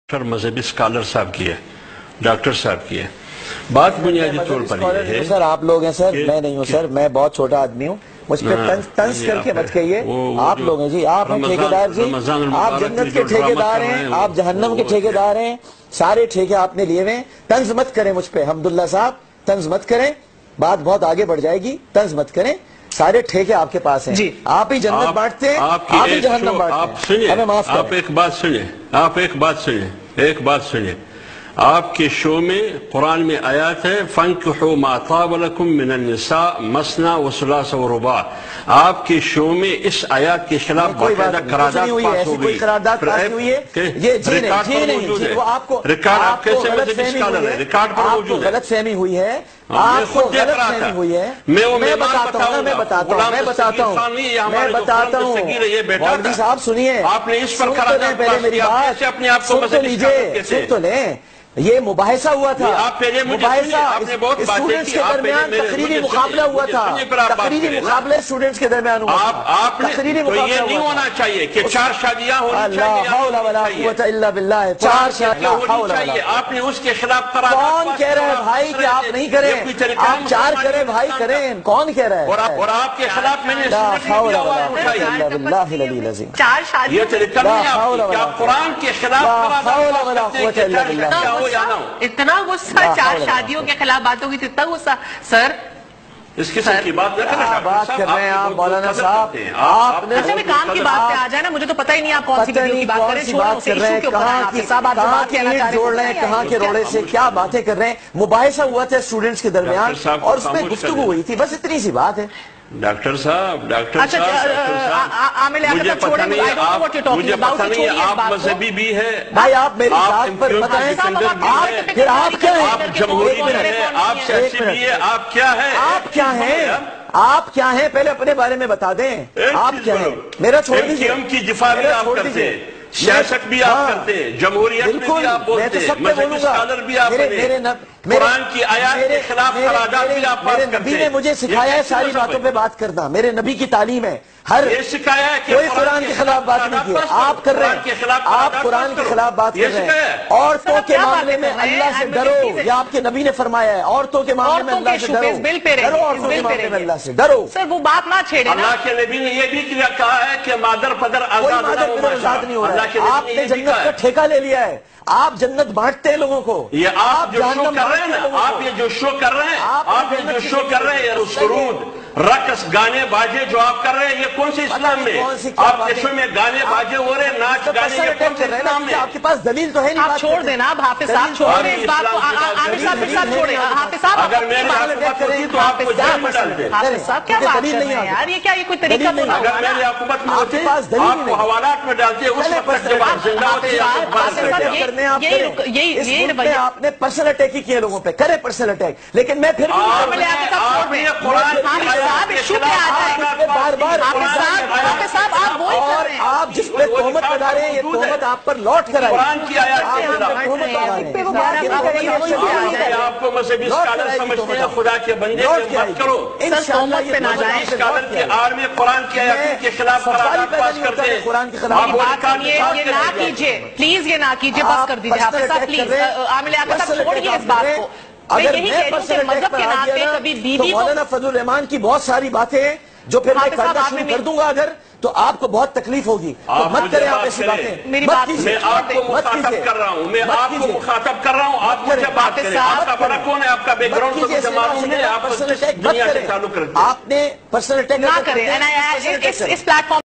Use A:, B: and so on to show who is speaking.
A: مذہبی اسکالر صاحب کی ہے، ڈاکٹر صاحب کی ہے۔ بات بنیادی طور پر یہ ہے
B: سر آپ لوگ ہیں سر، میں نہیں ہوں سر، میں بہت چھوٹا آدمی ہوں، مجھ پہ طنز کر کے مت کہیے۔ آپ لوگ ہیں جی، آپ ہیں ٹھیکیدار جی، آپ جنت کے ٹھیکیدار ہیں، آپ جہنم کے ٹھیکیدار ہیں، سارے ٹھیکے آپ نے لیے ہوئے۔ طنز مت کریں مجھ پہ حمداللہ صاحب، طنز مت کریں، بات بہت آگے بڑھ جائے گی، طنز مت کریں، سارے ٹھیکے آپ کے پاس ہیں، آپ ہی جنت بانٹتے ہیں، آپ ہی جہنم بانٹتے ہیں، ہمیں معاف کریں۔
A: آپ ایک بات سنیں، آپ کے شو میں قرآن میں آیات ہے فَانْكِحُوا مَا طَابَ لَكُم مِّنَ النِّسَاءِ مَثْنَىٰ وَثُلَاثَ وَرُبَاعَ۔ آپ کے شو میں اس آیات کے خلاف باقاعدہ قرارداد پاس ہو گئی۔
B: کوئی قرارداد پاس نہیں ہوئی ہے، یہ جی نہیں، وہ آپ کو غلط فہمی ہوئی ہے، آپ کو غلط فہمی ہوئی ہے، آپ کو غلط فہمی ہوئی ہے۔ میں بتاتا ہوں، مولوی صاحب سنیے، سن تو لیں پہلے میری بات، سن تو لیجئے، سن تو لیں۔ یہ مباحثہ ہوا تھا، مباحثہ اسٹوڈنٹس کے درمیان تقریری مقابلہ ہوا تھا، تقریری مقابلہ اسٹوڈنٹس کے درمیان ہوا تھا، تقریری مقابلہ
A: نہیں ہونا چاہیے کہ 4 شادیاں ہونی چاہیے،
B: لا حول ولا قوت الا باللہ، 4 شادیاں ہونی چاہیے۔
A: آپ نے اس کے خلاف قرارداد
B: کون کہہ رہا ہے بھائی کہ آپ نہیں کریں، آپ 4 کریں بھائی کریں، کون کہہ رہا ہے؟
A: اور آپ کے خلاف میں نے
B: لا حول ولا قوت الا باللہ العلی العظیم۔
C: 4 شادیوں
A: یہ طریقہ نہیں ہے آپ کہ آپ قرآن کے خلاف قرارداد کرتے ہیں کہ 4 شادیاں ہو یا نہ ہو۔
C: اتنا غصہ 4 شادیوں کے خلاف باتوں کی تو اتنا غصہ سر،
A: اس قسم کی بات نہ کریں،
B: بات کر رہے ہیں آپ مولانا صاحب، آپ نے
C: اچھا میں کام کی بات پہ آ جائے نا، مجھے تو پتہ ہی نہیں آپ کون سی ویڈیو کی بات کر رہے ہیں، چھوڑیں اسے ایشو کے اوپر ہیں آپ صاحب، آپ جو بات کہنا چاہ
B: جوڑ رہے ہیں، کہاں کے روڑے سے کیا باتیں کر رہے ہیں۔ مباحثہ ہوا تھا اسٹوڈنٹس کے درمیان اور اس میں گفتگو ہوئی تھی، بس اتنی سی بات ہے۔
A: ڈاکٹر صاحب
C: مجھے پتہ نہیں
A: آپ مذہبی بھی ہے،
B: بھائی آپ میری ذات پر بتائیں، پھر آپ کیا ہیں؟
A: آپ جمہوری بھی ہے، آپ سیاسی بھی ہے، آپ کیا ہے؟
B: آپ کیا ہیں؟ آپ کیا ہیں پہلے اپنے بارے میں بتا دیں، آپ کیا ہیں؟ میرا چھوڑ دیجئے،
A: ہم کی دفاع بھی آپ کرتے ہیں، سیاست بھی آپ کرتے ہیں، جمہوریت میں بھی آپ بولتے ہیں، مذہبی اسکالر بھی آپ بنے، قرآن کی آیات کے خلاف قرارداد بھی آپ پاس کرتے ہیں۔
B: نبی نے مجھے سکھایا ہے ساری باتوں پہ بات کرنا، میرے نبی کی تعلیم ہے، ہر کوئی قرآن کے خلاف بات نہیں کی، آپ کر رہے ہیں، آپ قرآن کے خلاف بات کر رہے ہیں۔ عورتوں کے معاملے میں اللہ سے ڈرو، یہ آپ کے نبی نے فرمایا ہے، عورتوں کے معاملے میں اللہ سے ڈرو، عورتوں کے معاملے میں اللہ سے ڈرو۔
C: سر وہ بات نہ چھیڑے،
A: اللہ کے نبی نے یہ بھی کہا ہے کہ مادر پدر آزاد
B: نہیں ہو رہا ہے، آپ نے جنت کا ٹھیکہ لے لیا ہے، آپ جنت بانٹتے ہیں لوگوں کو۔
A: یہ آپ جو شو کر رہے ہیں نا، آپ یہ جو شو کر رہے ہیں، آپ یہ جو شو کر رہے ہیں، سرود رقص گانے باجے جو آپ کر رہے ہیں، یہ کون سے اسلام میں؟ آپ کے شو میں گانے باجے ہو رہے ہیں، ناچ گانے، یہ کون سے اسلام میں؟
B: آپ کے پاس دلیل تو ہے نہیں،
C: آپ چھوڑ دینا، اب حافظ صاحب چھوڑ دیں اس بات کو، عامر صاحب پھر صاحب چھوڑیں، حافظ صاحب
A: اگر میری حکومت ہوتی تو آپ کو جیل میں ڈال دیں۔
C: حافظ صاحب کیا بات کر رہے ہیں یار، یہ کیا یہ کوئی طریقہ تو نہ
A: اگر
C: ہوا
A: میری
C: نا؟
A: حکومت میں ہوتی آپ کو حوالات میں ڈالتے، اس وقت جب آپ زندہ ہوتے یا تو بات کرتے ہیں۔
B: آپ نے پرسنل اٹیک ہی کیے لوگوں پہ، کرے پرسنل اٹیک، لیکن میں پھر آپ جس پہ تہمت لگا رہے ہیں، یہ تہمت آپ پر لوٹ کر آئی،
A: قرآن کی آیات آپ کو مذہبی اسکالر سمجھتے ہیں، خدا کے بندے مت کرو،
B: انشاءاللہ یہ
A: مذہبی اسکالر کے آڑ میں قرآن کی آیات کے خلاف قرارداد پاس کرتے ہیں۔
B: قرآن کے خلاف
C: یہ نہ کیجئے، پلیز یہ نہ کیجئے، بس کر دیجئے حافظ صاحب، پلیز عامر لیاقت صاحب چھوڑیے اس بات کو۔
B: اگر میں پرسنل اٹیک پر آ گیا تو مولانا فضل الرحمان کی بہت ساری باتیں ہیں جو پھر میں کرنا شروع کر دوں گا، اگر تو آپ کو بہت تکلیف ہوگی، تو مت کریں آپ ایسی باتیں، مت کیجئے،
A: میں آپ کو مخاطب کر رہا ہوں، میں آپ کو مخاطب کر رہا ہوں، آپ مجھے بات کریں، آپ کا بڑا کون ہے، آپ کا بیک گراؤنڈ تو مجھے معلوم ہے، آپ دنیا سے تعلق رکھتے ہیں۔
B: آپ نے پرسنل اٹیک
C: نہ کریں، اس پلیٹ فارم